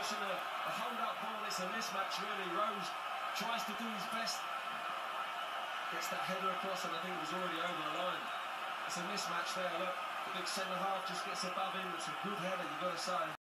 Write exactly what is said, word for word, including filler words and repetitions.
watching a, a hold-up ball. It's a mismatch, really. Rose tries to do his best. Gets that header across, and I think it was already over the line. It's a mismatch there, look. The big centre-half just gets above him. It's a good header, you've got to say.